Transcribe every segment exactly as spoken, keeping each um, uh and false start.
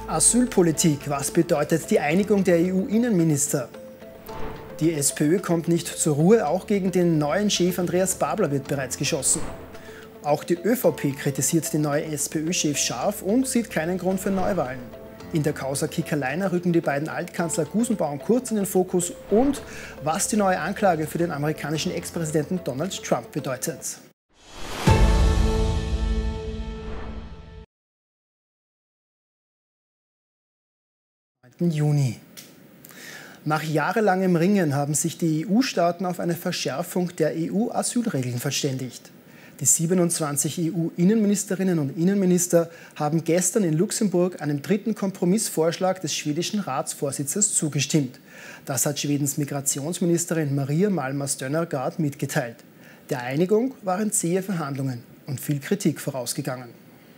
Asylpolitik. Was bedeutet die Einigung der E U-Innenminister? Die SPÖ kommt nicht zur Ruhe. Auch gegen den neuen Chef Andreas Babler wird bereits geschossen. Auch die ÖVP kritisiert den neuen SPÖ-Chef scharf und sieht keinen Grund für Neuwahlen. In der Causa Kickeleiner rücken die beiden Altkanzler Gusenbauer und Kurz in den Fokus und was die neue Anklage für den amerikanischen Ex-Präsidenten Donald Trump bedeutet. Juni. Nach jahrelangem Ringen haben sich die E U-Staaten auf eine Verschärfung der E U-Asylregeln verständigt. Die siebenundzwanzig E U-Innenministerinnen und Innenminister haben gestern in Luxemburg einem dritten Kompromissvorschlag des schwedischen Ratsvorsitzes zugestimmt. Das hat Schwedens Migrationsministerin Maria Malmer Stenergaard mitgeteilt. Der Einigung waren zähe Verhandlungen und viel Kritik vorausgegangen.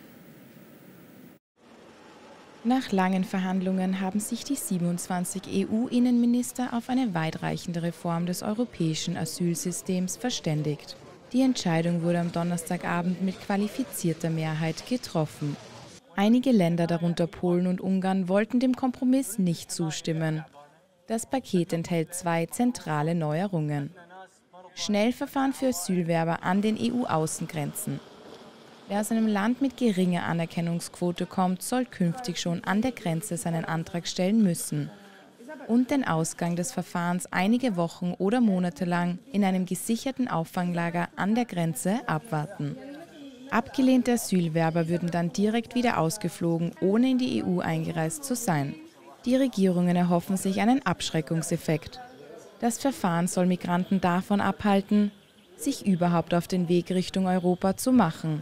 Nach langen Verhandlungen haben sich die siebenundzwanzig E U-Innenminister auf eine weitreichende Reform des europäischen Asylsystems verständigt. Die Entscheidung wurde am Donnerstagabend mit qualifizierter Mehrheit getroffen. Einige Länder, darunter Polen und Ungarn, wollten dem Kompromiss nicht zustimmen. Das Paket enthält zwei zentrale Neuerungen. Schnellverfahren für Asylwerber an den E U-Außengrenzen. Wer aus einem Land mit geringer Anerkennungsquote kommt, soll künftig schon an der Grenze seinen Antrag stellen müssen und den Ausgang des Verfahrens einige Wochen oder Monate lang in einem gesicherten Auffanglager an der Grenze abwarten. Abgelehnte Asylwerber würden dann direkt wieder ausgeflogen, ohne in die E U eingereist zu sein. Die Regierungen erhoffen sich einen Abschreckungseffekt. Das Verfahren soll Migranten davon abhalten, sich überhaupt auf den Weg Richtung Europa zu machen.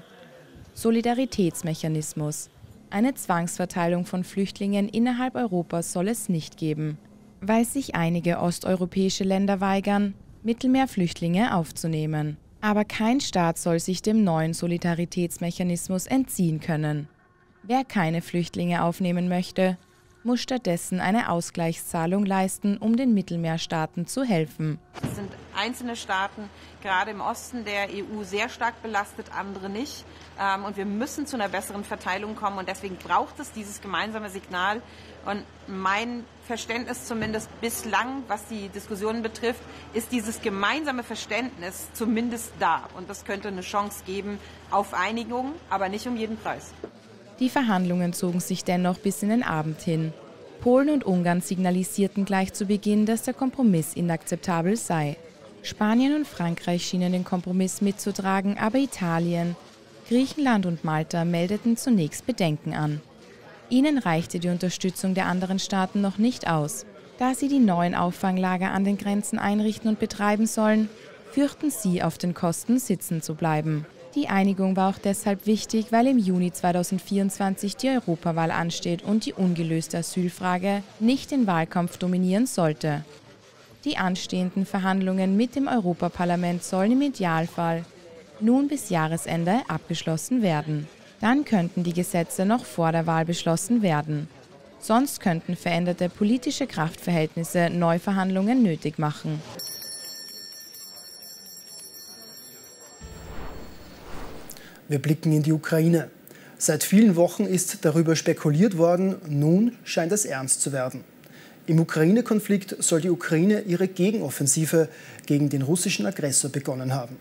Solidaritätsmechanismus. Eine Zwangsverteilung von Flüchtlingen innerhalb Europas soll es nicht geben, weil sich einige osteuropäische Länder weigern, Mittelmeerflüchtlinge aufzunehmen. Aber kein Staat soll sich dem neuen Solidaritätsmechanismus entziehen können. Wer keine Flüchtlinge aufnehmen möchte, muss stattdessen eine Ausgleichszahlung leisten, um den Mittelmeerstaaten zu helfen. Es sind einzelne Staaten, gerade im Osten der E U, sehr stark belastet, andere nicht. Und wir müssen zu einer besseren Verteilung kommen. Und deswegen braucht es dieses gemeinsame Signal. Und mein Verständnis zumindest bislang, was die Diskussionen betrifft, ist dieses gemeinsame Verständnis zumindest da. Und das könnte eine Chance geben auf Einigung, aber nicht um jeden Preis. Die Verhandlungen zogen sich dennoch bis in den Abend hin. Polen und Ungarn signalisierten gleich zu Beginn, dass der Kompromiss inakzeptabel sei. Spanien und Frankreich schienen den Kompromiss mitzutragen, aber Italien, Griechenland und Malta meldeten zunächst Bedenken an. Ihnen reichte die Unterstützung der anderen Staaten noch nicht aus. Da sie die neuen Auffanglager an den Grenzen einrichten und betreiben sollen, fürchten sie, auf den Kosten sitzen zu bleiben. Die Einigung war auch deshalb wichtig, weil im Juni zweitausendvierundzwanzig die Europawahl ansteht und die ungelöste Asylfrage nicht den Wahlkampf dominieren sollte. Die anstehenden Verhandlungen mit dem Europaparlament sollen im Idealfall nun bis Jahresende abgeschlossen werden. Dann könnten die Gesetze noch vor der Wahl beschlossen werden. Sonst könnten veränderte politische Kraftverhältnisse Neuverhandlungen nötig machen. Wir blicken in die Ukraine. Seit vielen Wochen ist darüber spekuliert worden, nun scheint es ernst zu werden. Im Ukraine-Konflikt soll die Ukraine ihre Gegenoffensive gegen den russischen Aggressor begonnen haben.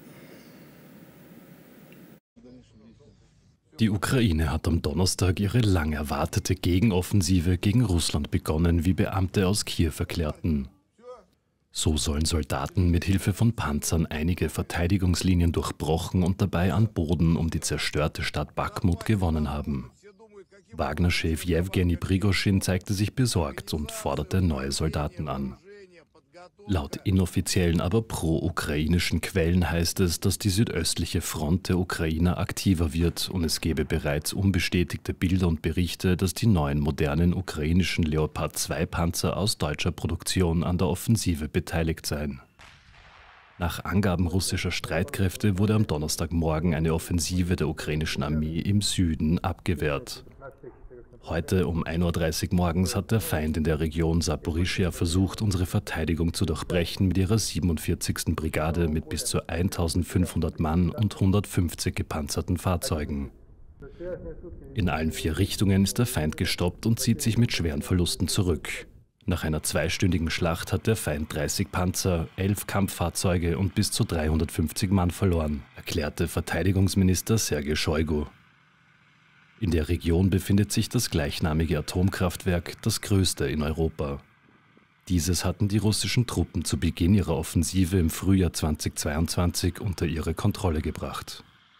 Die Ukraine hat am Donnerstag ihre lang erwartete Gegenoffensive gegen Russland begonnen, wie Beamte aus Kiew erklärten. So sollen Soldaten mit Hilfe von Panzern einige Verteidigungslinien durchbrochen und dabei an Boden um die zerstörte Stadt Bakhmut gewonnen haben. Wagner-Chef Jewgeni Prigoschin zeigte sich besorgt und forderte neue Soldaten an. Laut inoffiziellen, aber pro-ukrainischen Quellen heißt es, dass die südöstliche Front der Ukrainer aktiver wird und es gebe bereits unbestätigte Bilder und Berichte, dass die neuen modernen ukrainischen Leopard zwei Panzer aus deutscher Produktion an der Offensive beteiligt seien. Nach Angaben russischer Streitkräfte wurde am Donnerstagmorgen eine Offensive der ukrainischen Armee im Süden abgewehrt. Heute um ein Uhr dreißig morgens hat der Feind in der Region Saporischschja versucht, unsere Verteidigung zu durchbrechen mit ihrer siebenundvierzigsten Brigade mit bis zu eintausendfünfhundert Mann und hundertfünfzig gepanzerten Fahrzeugen. In allen vier Richtungen ist der Feind gestoppt und zieht sich mit schweren Verlusten zurück. Nach einer zweistündigen Schlacht hat der Feind dreißig Panzer, elf Kampffahrzeuge und bis zu dreihundertfünfzig Mann verloren, erklärte Verteidigungsminister Sergei Shoigu. In der Region befindet sich das gleichnamige Atomkraftwerk, das größte in Europa. Dieses hatten die russischen Truppen zu Beginn ihrer Offensive im Frühjahr zweitausendzweiundzwanzig unter ihre Kontrolle gebracht.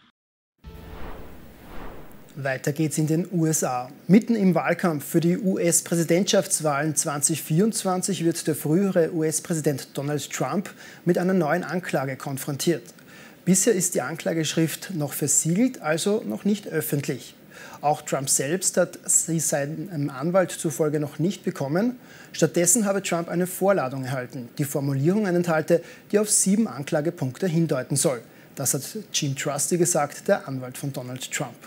Weiter geht's in den U S A. Mitten im Wahlkampf für die U S-Präsidentschaftswahlen zweitausendvierundzwanzig wird der frühere U S-Präsident Donald Trump mit einer neuen Anklage konfrontiert. Bisher ist die Anklageschrift noch versiegelt, also noch nicht öffentlich. Auch Trump selbst hat sie seinem Anwalt zufolge noch nicht bekommen. Stattdessen habe Trump eine Vorladung erhalten, die Formulierungen enthalte, die auf sieben Anklagepunkte hindeuten soll. Das hat Jim Trusty gesagt, der Anwalt von Donald Trump.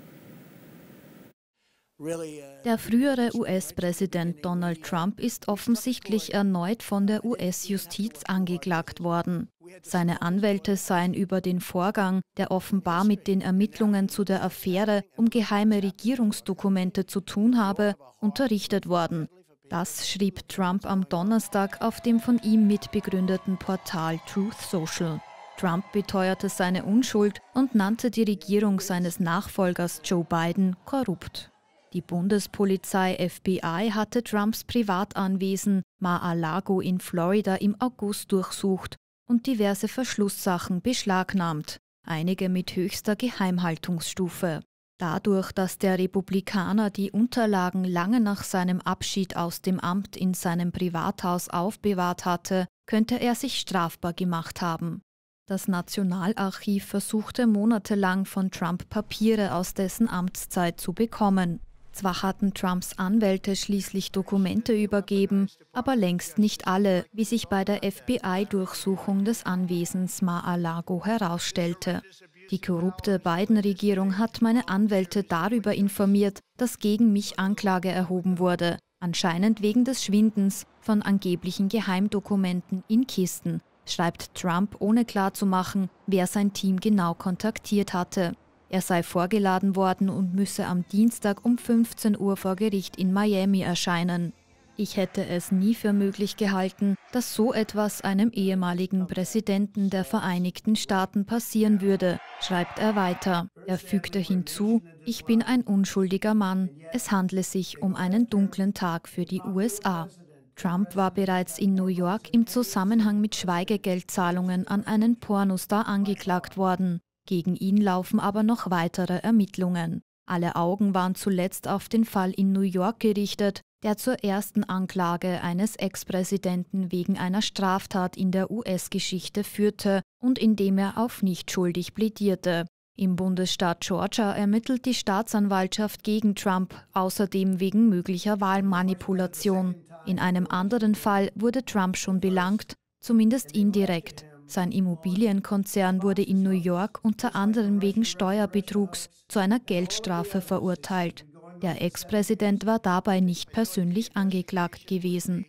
Der frühere U S-Präsident Donald Trump ist offensichtlich erneut von der U S-Justiz angeklagt worden. Seine Anwälte seien über den Vorgang, der offenbar mit den Ermittlungen zu der Affäre um geheime Regierungsdokumente zu tun habe, unterrichtet worden. Das schrieb Trump am Donnerstag auf dem von ihm mitbegründeten Portal Truth Social. Trump beteuerte seine Unschuld und nannte die Regierung seines Nachfolgers Joe Biden korrupt. Die Bundespolizei F B I hatte Trumps Privatanwesen Mar-a-Lago in Florida im August durchsucht und diverse Verschlusssachen beschlagnahmt, einige mit höchster Geheimhaltungsstufe. Dadurch, dass der Republikaner die Unterlagen lange nach seinem Abschied aus dem Amt in seinem Privathaus aufbewahrt hatte, könnte er sich strafbar gemacht haben. Das Nationalarchiv versuchte monatelang von Trump Papiere aus dessen Amtszeit zu bekommen. Zwar hatten Trumps Anwälte schließlich Dokumente übergeben, aber längst nicht alle, wie sich bei der F B I-Durchsuchung des Anwesens Mar-a-Lago herausstellte. Die korrupte Biden-Regierung hat meine Anwälte darüber informiert, dass gegen mich Anklage erhoben wurde, anscheinend wegen des Schwindens von angeblichen Geheimdokumenten in Kisten, schreibt Trump, ohne klarzumachen, wer sein Team genau kontaktiert hatte. Er sei vorgeladen worden und müsse am Dienstag um fünfzehn Uhr vor Gericht in Miami erscheinen. Ich hätte es nie für möglich gehalten, dass so etwas einem ehemaligen Präsidenten der Vereinigten Staaten passieren würde, schreibt er weiter. Er fügte hinzu, ich bin ein unschuldiger Mann. Es handle sich um einen dunklen Tag für die U S A. Trump war bereits in New York im Zusammenhang mit Schweigegeldzahlungen an einen Pornostar angeklagt worden. Gegen ihn laufen aber noch weitere Ermittlungen. Alle Augen waren zuletzt auf den Fall in New York gerichtet, der zur ersten Anklage eines Ex-Präsidenten wegen einer Straftat in der U S-Geschichte führte und in dem er auf nicht schuldig plädierte. Im Bundesstaat Georgia ermittelt die Staatsanwaltschaft gegen Trump, außerdem wegen möglicher Wahlmanipulation. In einem anderen Fall wurde Trump schon belangt, zumindest indirekt. Sein Immobilienkonzern wurde in New York unter anderem wegen Steuerbetrugs zu einer Geldstrafe verurteilt. Der Ex-Präsident war dabei nicht persönlich angeklagt gewesen.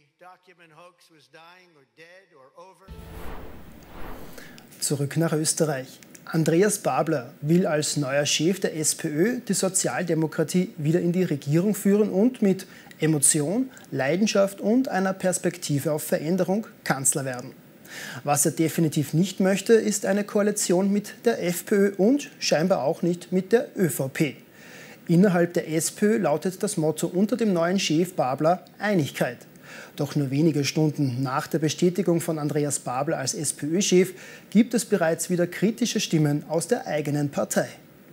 Zurück nach Österreich. Andreas Babler will als neuer Chef der SPÖ die Sozialdemokratie wieder in die Regierung führen und mit Emotion, Leidenschaft und einer Perspektive auf Veränderung Kanzler werden. Was er definitiv nicht möchte, ist eine Koalition mit der FPÖ und scheinbar auch nicht mit der ÖVP. Innerhalb der SPÖ lautet das Motto unter dem neuen Chef Babler Einigkeit. Doch nur wenige Stunden nach der Bestätigung von Andreas Babler als SPÖ-Chef gibt es bereits wieder kritische Stimmen aus der eigenen Partei.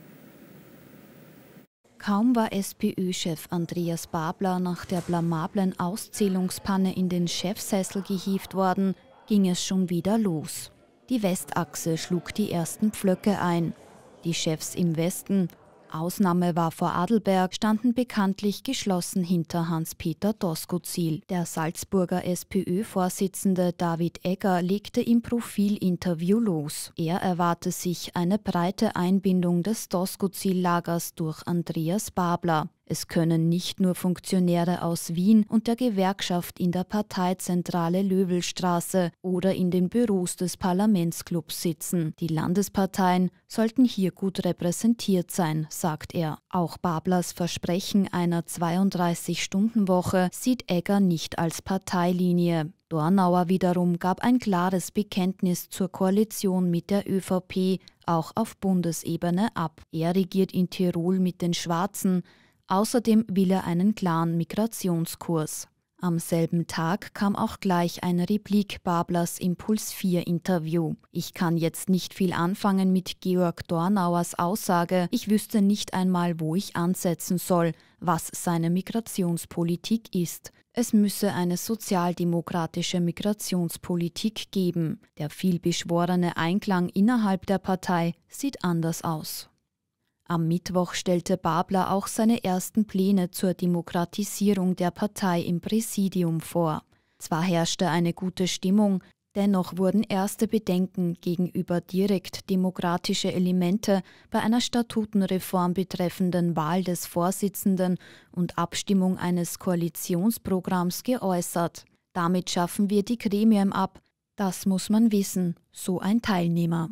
Kaum war SPÖ-Chef Andreas Babler nach der blamablen Auszählungspanne in den Chefsessel gehievt worden, ging es schon wieder los. Die Westachse schlug die ersten Pflöcke ein. Die Chefs im Westen, Ausnahme war vor Adelberg, standen bekanntlich geschlossen hinter Hans-Peter Doskozil. Der Salzburger SPÖ-Vorsitzende David Egger legte im Profilinterview los. Er erwarte sich eine breite Einbindung des Doskozil-Lagers durch Andreas Babler. Es können nicht nur Funktionäre aus Wien und der Gewerkschaft in der Parteizentrale Löwelstraße oder in den Büros des Parlamentsclubs sitzen. Die Landesparteien sollten hier gut repräsentiert sein, sagt er. Auch Bablers Versprechen einer zweiunddreißig-Stunden-Woche sieht Egger nicht als Parteilinie. Dornauer wiederum gab ein klares Bekenntnis zur Koalition mit der ÖVP, auch auf Bundesebene, ab. Er regiert in Tirol mit den Schwarzen. Außerdem will er einen klaren Migrationskurs. Am selben Tag kam auch gleich eine Replik Bablers im Puls vier Interview. Ich kann jetzt nicht viel anfangen mit Georg Dornauers Aussage, ich wüsste nicht einmal, wo ich ansetzen soll, was seine Migrationspolitik ist. Es müsse eine sozialdemokratische Migrationspolitik geben. Der vielbeschworene Einklang innerhalb der Partei sieht anders aus. Am Mittwoch stellte Babler auch seine ersten Pläne zur Demokratisierung der Partei im Präsidium vor. Zwar herrschte eine gute Stimmung, dennoch wurden erste Bedenken gegenüber direkt demokratische Elemente bei einer Statutenreform betreffenden Wahl des Vorsitzenden und Abstimmung eines Koalitionsprogramms geäußert. Damit schaffen wir die Gremien ab. Das muss man wissen, so ein Teilnehmer.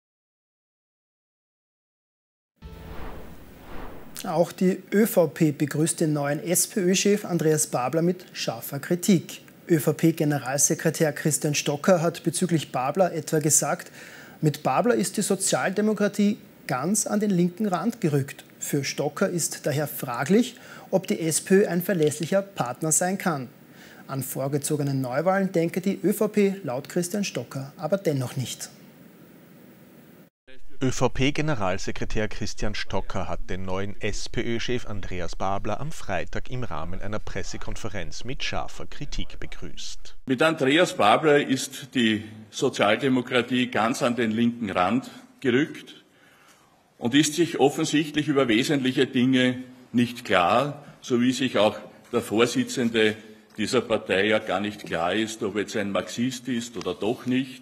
Auch die ÖVP begrüßt den neuen SPÖ-Chef Andreas Babler mit scharfer Kritik. ÖVP-Generalsekretär Christian Stocker hat bezüglich Babler etwa gesagt, mit Babler ist die Sozialdemokratie ganz an den linken Rand gerückt. Für Stocker ist daher fraglich, ob die SPÖ ein verlässlicher Partner sein kann. An vorgezogenen Neuwahlen denke die ÖVP laut Christian Stocker aber dennoch nicht. ÖVP-Generalsekretär Christian Stocker hat den neuen SPÖ-Chef Andreas Babler am Freitag im Rahmen einer Pressekonferenz mit scharfer Kritik begrüßt. Mit Andreas Babler ist die Sozialdemokratie ganz an den linken Rand gerückt und ist sich offensichtlich über wesentliche Dinge nicht klar, so wie sich auch der Vorsitzende dieser Partei ja gar nicht klar ist, ob jetzt ein Marxist ist oder doch nicht,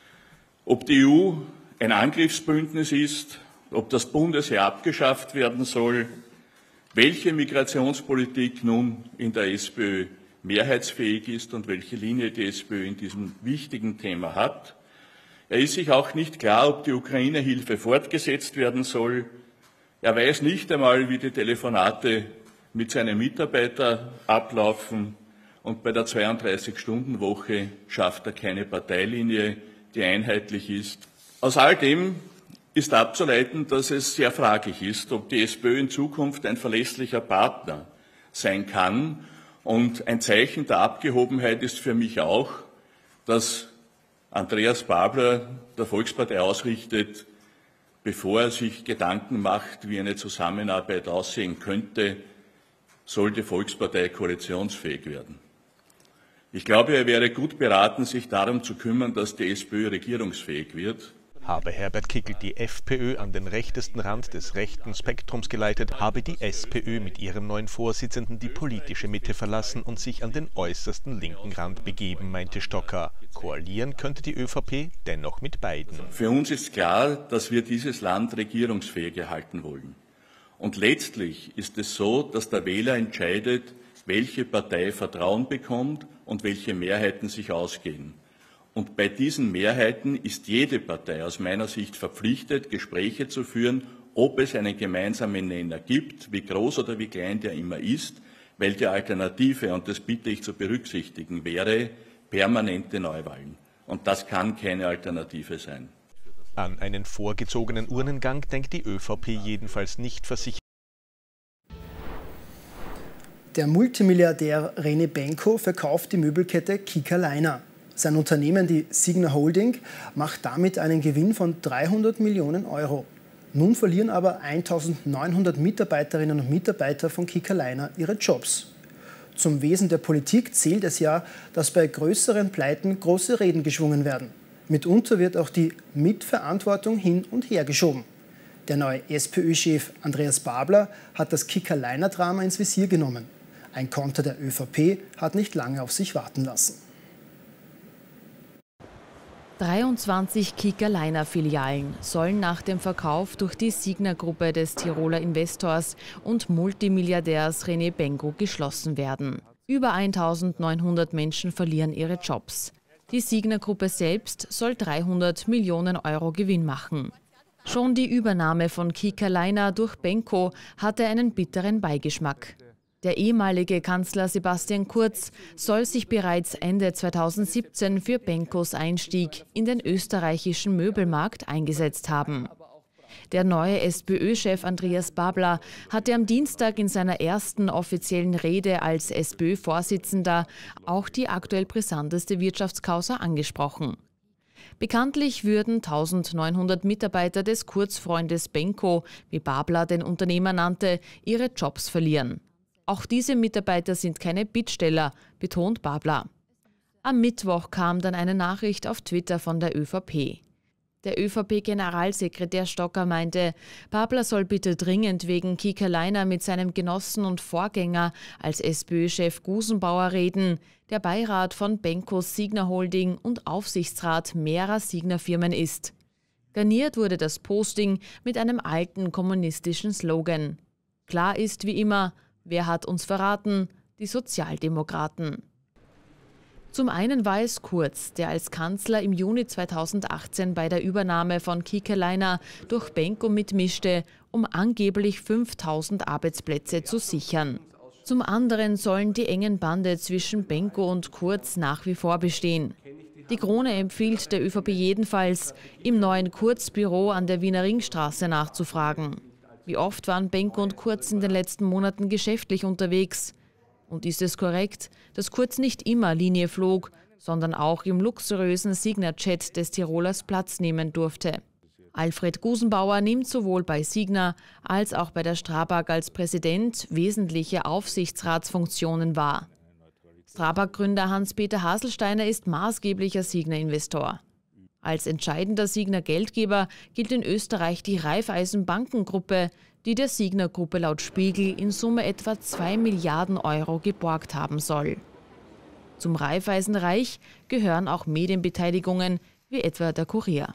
ob die E U ein Angriffsbündnis ist, ob das Bundesheer abgeschafft werden soll, welche Migrationspolitik nun in der SPÖ mehrheitsfähig ist und welche Linie die SPÖ in diesem wichtigen Thema hat. Er ist sich auch nicht klar, ob die Ukraine-Hilfe fortgesetzt werden soll. Er weiß nicht einmal, wie die Telefonate mit seinen Mitarbeitern ablaufen. Und bei der zweiunddreißig-Stunden-Woche schafft er keine Parteilinie, die einheitlich ist. Aus all dem ist abzuleiten, dass es sehr fraglich ist, ob die SPÖ in Zukunft ein verlässlicher Partner sein kann. Und ein Zeichen der Abgehobenheit ist für mich auch, dass Andreas Babler der Volkspartei ausrichtet, bevor er sich Gedanken macht, wie eine Zusammenarbeit aussehen könnte, soll die Volkspartei koalitionsfähig werden. Ich glaube, er wäre gut beraten, sich darum zu kümmern, dass die SPÖ regierungsfähig wird. Habe Herbert Kickl die FPÖ an den rechtesten Rand des rechten Spektrums geleitet, habe die SPÖ mit ihrem neuen Vorsitzenden die politische Mitte verlassen und sich an den äußersten linken Rand begeben, meinte Stocker. Koalieren könnte die ÖVP dennoch mit beiden. Für uns ist klar, dass wir dieses Land regierungsfähig erhalten wollen. Und letztlich ist es so, dass der Wähler entscheidet, welche Partei Vertrauen bekommt und welche Mehrheiten sich ausgehen. Und bei diesen Mehrheiten ist jede Partei aus meiner Sicht verpflichtet, Gespräche zu führen, ob es einen gemeinsamen Nenner gibt, wie groß oder wie klein der immer ist, weil die Alternative, und das bitte ich zu berücksichtigen, wäre permanente Neuwahlen. Und das kann keine Alternative sein. An einen vorgezogenen Urnengang denkt die ÖVP jedenfalls nicht versichert. Der Multimilliardär René Benko verkauft die Möbelkette Kika Leiner. Sein Unternehmen, die Signa Holding, macht damit einen Gewinn von dreihundert Millionen Euro. Nun verlieren aber eintausendneunhundert Mitarbeiterinnen und Mitarbeiter von Kika Leiner ihre Jobs. Zum Wesen der Politik zählt es ja, dass bei größeren Pleiten große Reden geschwungen werden. Mitunter wird auch die Mitverantwortung hin und her geschoben. Der neue SPÖ-Chef Andreas Babler hat das Kika Leiner-Drama ins Visier genommen. Ein Konter der ÖVP hat nicht lange auf sich warten lassen. dreiundzwanzig Kiekerleiner-Filialen sollen nach dem Verkauf durch die Signa-Gruppe des Tiroler Investors und Multimilliardärs René Benko geschlossen werden. Über eintausendneunhundert Menschen verlieren ihre Jobs. Die Signa-Gruppe selbst soll dreihundert Millionen Euro Gewinn machen. Schon die Übernahme von Kiekerleiner durch Benko hatte einen bitteren Beigeschmack. Der ehemalige Kanzler Sebastian Kurz soll sich bereits Ende zweitausendsiebzehn für Benkos Einstieg in den österreichischen Möbelmarkt eingesetzt haben. Der neue SPÖ-Chef Andreas Babler hatte am Dienstag in seiner ersten offiziellen Rede als SPÖ-Vorsitzender auch die aktuell brisanteste Wirtschaftskausa angesprochen. Bekanntlich würden eintausendneunhundert Mitarbeiter des Kurzfreundes Benko, wie Babler den Unternehmer nannte, ihre Jobs verlieren. Auch diese Mitarbeiter sind keine Bittsteller, betont Babler. Am Mittwoch kam dann eine Nachricht auf Twitter von der ÖVP. Der ÖVP-Generalsekretär Stocker meinte, Babler soll bitte dringend wegen Kiekerleiner mit seinem Genossen und Vorgänger als SPÖ-Chef Gusenbauer reden, der Beirat von Benkos Signa Holding und Aufsichtsrat mehrerer Signa-Firmen ist. Garniert wurde das Posting mit einem alten kommunistischen Slogan. Klar ist wie immer, wer hat uns verraten? Die Sozialdemokraten. Zum einen war es Kurz, der als Kanzler im Juni zweitausendachtzehn bei der Übernahme von Kiekerleiner durch Benko mitmischte, um angeblich fünftausend Arbeitsplätze zu sichern. Zum anderen sollen die engen Bande zwischen Benko und Kurz nach wie vor bestehen. Die Krone empfiehlt der ÖVP jedenfalls, im neuen Kurz-Büro an der Wiener Ringstraße nachzufragen. Wie oft waren Benko und Kurz in den letzten Monaten geschäftlich unterwegs? Und ist es korrekt, dass Kurz nicht immer Linie flog, sondern auch im luxuriösen Signa-Jet des Tirolers Platz nehmen durfte? Alfred Gusenbauer nimmt sowohl bei Signa als auch bei der Strabag als Präsident wesentliche Aufsichtsratsfunktionen wahr. Strabag-Gründer Hans-Peter Haselsteiner ist maßgeblicher Signa-Investor. Als entscheidender Signa-Geldgeber gilt in Österreich die Raiffeisen-Bankengruppe, die der Signa-Gruppe laut Spiegel in Summe etwa zwei Milliarden Euro geborgt haben soll. Zum Raiffeisenreich gehören auch Medienbeteiligungen wie etwa der Kurier.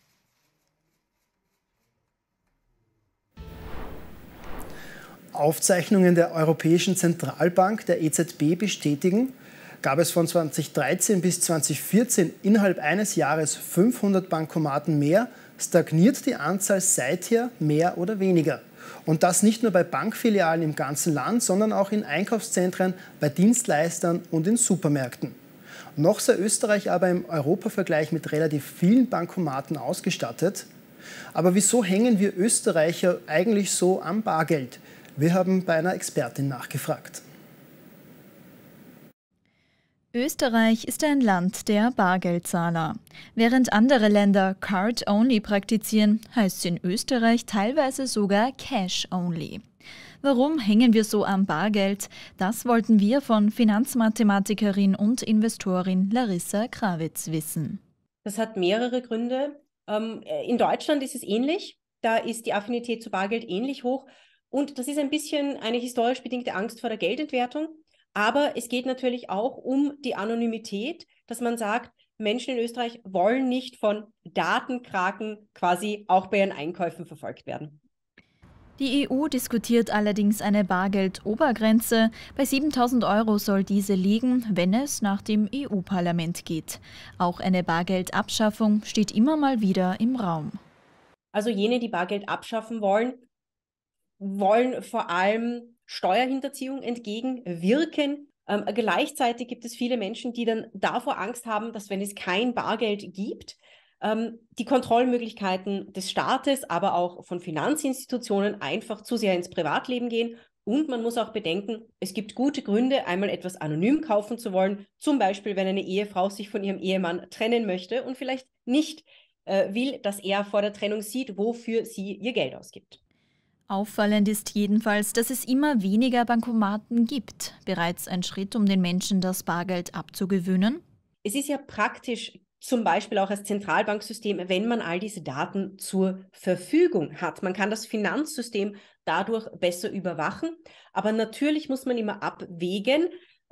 Aufzeichnungen der Europäischen Zentralbank, der E Z B, bestätigen, gab es von zweitausenddreizehn bis zweitausendvierzehn innerhalb eines Jahres fünfhundert Bankomaten mehr, stagniert die Anzahl seither mehr oder weniger. Und das nicht nur bei Bankfilialen im ganzen Land, sondern auch in Einkaufszentren, bei Dienstleistern und in Supermärkten. Noch sei Österreich aber im Europavergleich mit relativ vielen Bankomaten ausgestattet. Aber wieso hängen wir Österreicher eigentlich so am Bargeld? Wir haben bei einer Expertin nachgefragt. Österreich ist ein Land der Bargeldzahler. Während andere Länder Card-Only praktizieren, heißt es in Österreich teilweise sogar Cash-Only. Warum hängen wir so am Bargeld? Das wollten wir von Finanzmathematikerin und Investorin Larissa Krawitz wissen. Das hat mehrere Gründe. In Deutschland ist es ähnlich. Da ist die Affinität zu Bargeld ähnlich hoch. Und das ist ein bisschen eine historisch bedingte Angst vor der Geldentwertung. Aber es geht natürlich auch um die Anonymität, dass man sagt, Menschen in Österreich wollen nicht von Datenkraken quasi auch bei ihren Einkäufen verfolgt werden. Die E U diskutiert allerdings eine Bargeldobergrenze. Bei siebentausend Euro soll diese liegen, wenn es nach dem E U-Parlament geht. Auch eine Bargeldabschaffung steht immer mal wieder im Raum. Also jene, die Bargeld abschaffen wollen, wollen vor allem Steuerhinterziehung entgegenwirken. Ähm, gleichzeitig gibt es viele Menschen, die dann davor Angst haben, dass wenn es kein Bargeld gibt, ähm, die Kontrollmöglichkeiten des Staates, aber auch von Finanzinstitutionen einfach zu sehr ins Privatleben gehen. Und man muss auch bedenken, es gibt gute Gründe, einmal etwas anonym kaufen zu wollen, zum Beispiel, wenn eine Ehefrau sich von ihrem Ehemann trennen möchte und vielleicht nicht äh, will, dass er vor der Trennung sieht, wofür sie ihr Geld ausgibt. Auffallend ist jedenfalls, dass es immer weniger Bankomaten gibt. Bereits ein Schritt, um den Menschen das Bargeld abzugewöhnen. Es ist ja praktisch, zum Beispiel auch als Zentralbanksystem, wenn man all diese Daten zur Verfügung hat. Man kann das Finanzsystem dadurch besser überwachen. Aber natürlich muss man immer abwägen,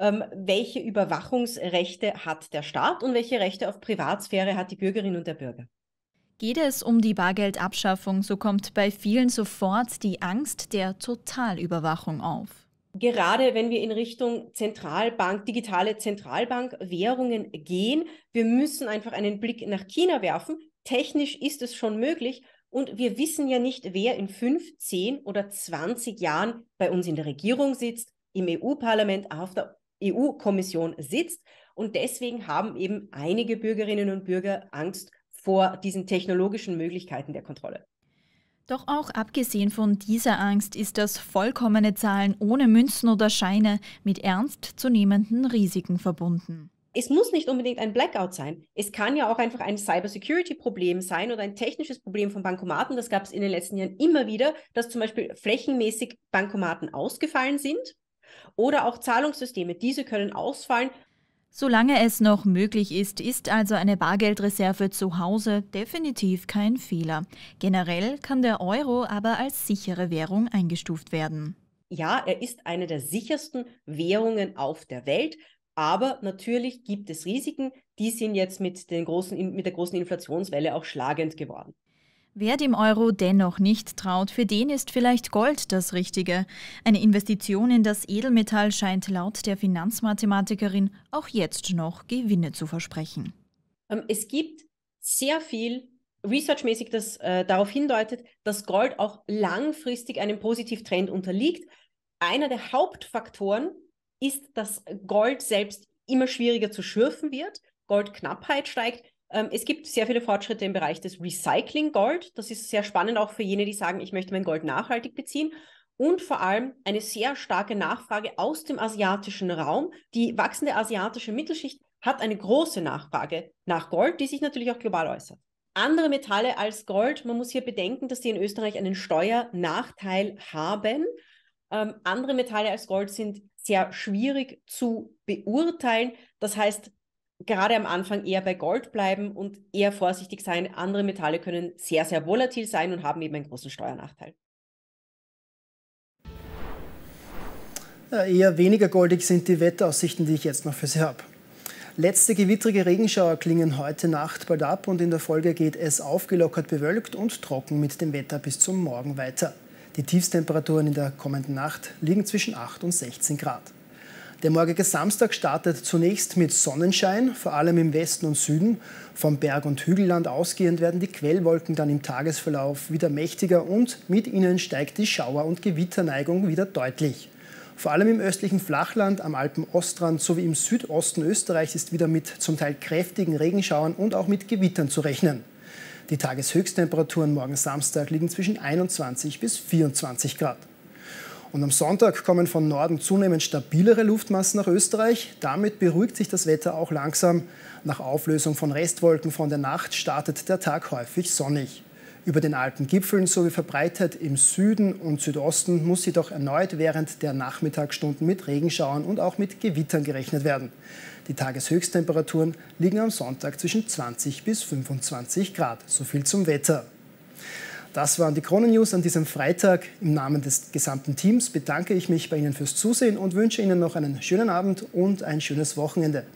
ähm, welche Überwachungsrechte hat der Staat und welche Rechte auf Privatsphäre hat die Bürgerin und der Bürger. Geht es um die Bargeldabschaffung, so kommt bei vielen sofort die Angst der Totalüberwachung auf. Gerade wenn wir in Richtung Zentralbank, digitale Zentralbankwährungen gehen, wir müssen einfach einen Blick nach China werfen. Technisch ist es schon möglich und wir wissen ja nicht, wer in fünf, zehn oder zwanzig Jahren bei uns in der Regierung sitzt, im E U-Parlament, auf der E U-Kommission sitzt. Und deswegen haben eben einige Bürgerinnen und Bürger Angst vor diesen technologischen Möglichkeiten der Kontrolle. Doch auch abgesehen von dieser Angst ist das vollkommene Zahlen ohne Münzen oder Scheine mit ernstzunehmenden Risiken verbunden. Es muss nicht unbedingt ein Blackout sein. Es kann ja auch einfach ein Cybersecurity-Problem sein oder ein technisches Problem von Bankomaten. Das gab es in den letzten Jahren immer wieder, dass zum Beispiel flächenmäßig Bankomaten ausgefallen sind oder auch Zahlungssysteme. Diese können ausfallen. Solange es noch möglich ist, ist also eine Bargeldreserve zu Hause definitiv kein Fehler. Generell kann der Euro aber als sichere Währung eingestuft werden. Ja, er ist eine der sichersten Währungen auf der Welt, aber natürlich gibt es Risiken, die sind jetzt mit, den großen, mit der großen Inflationswelle auch schlagend geworden. Wer dem Euro dennoch nicht traut, für den ist vielleicht Gold das Richtige. Eine Investition in das Edelmetall scheint laut der Finanzmathematikerin auch jetzt noch Gewinne zu versprechen. Es gibt sehr viel researchmäßig, das äh, darauf hindeutet, dass Gold auch langfristig einem Positivtrend unterliegt. Einer der Hauptfaktoren ist, dass Gold selbst immer schwieriger zu schürfen wird, Goldknappheit steigt. Es gibt sehr viele Fortschritte im Bereich des Recycling Gold. Das ist sehr spannend, auch für jene, die sagen, ich möchte mein Gold nachhaltig beziehen. Und vor allem eine sehr starke Nachfrage aus dem asiatischen Raum. Die wachsende asiatische Mittelschicht hat eine große Nachfrage nach Gold, die sich natürlich auch global äußert. Andere Metalle als Gold, man muss hier bedenken, dass die in Österreich einen Steuernachteil haben. Ähm, andere Metalle als Gold sind sehr schwierig zu beurteilen. Das heißt, gerade am Anfang eher bei Gold bleiben und eher vorsichtig sein. Andere Metalle können sehr, sehr volatil sein und haben eben einen großen Steuernachteil. Ja, eher weniger goldig sind die Wetteraussichten, die ich jetzt noch für Sie habe. Letzte gewittrige Regenschauer klingen heute Nacht bald ab und in der Folge geht es aufgelockert bewölkt und trocken mit dem Wetter bis zum Morgen weiter. Die Tiefstemperaturen in der kommenden Nacht liegen zwischen acht und sechzehn Grad. Der morgige Samstag startet zunächst mit Sonnenschein, vor allem im Westen und Süden. Vom Berg- und Hügelland ausgehend werden die Quellwolken dann im Tagesverlauf wieder mächtiger und mit ihnen steigt die Schauer- und Gewitterneigung wieder deutlich. Vor allem im östlichen Flachland, am Alpenostrand sowie im Südosten Österreichs ist wieder mit zum Teil kräftigen Regenschauern und auch mit Gewittern zu rechnen. Die Tageshöchsttemperaturen morgen Samstag liegen zwischen einundzwanzig bis vierundzwanzig Grad. Und am Sonntag kommen von Norden zunehmend stabilere Luftmassen nach Österreich. Damit beruhigt sich das Wetter auch langsam. Nach Auflösung von Restwolken von der Nacht startet der Tag häufig sonnig. Über den Alpengipfeln sowie verbreitet im Süden und Südosten muss jedoch erneut während der Nachmittagsstunden mit Regenschauern und auch mit Gewittern gerechnet werden. Die Tageshöchsttemperaturen liegen am Sonntag zwischen zwanzig bis fünfundzwanzig Grad. So viel zum Wetter. Das waren die Krone-News an diesem Freitag. Im Namen des gesamten Teams bedanke ich mich bei Ihnen fürs Zusehen und wünsche Ihnen noch einen schönen Abend und ein schönes Wochenende.